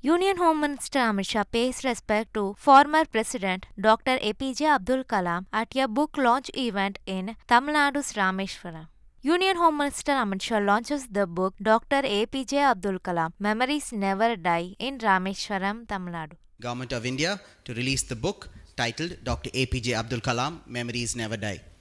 Union Home Minister Amit Shah pays respect to former President Dr APJ Abdul Kalam at a book launch event in Tamil Nadu's Rameswaram. Union Home Minister Amit Shah launches the book Dr APJ Abdul Kalam, Memories Never Die in Rameswaram, Tamil Nadu. Government of India to release the book titled Dr APJ Abdul Kalam, Memories Never Die.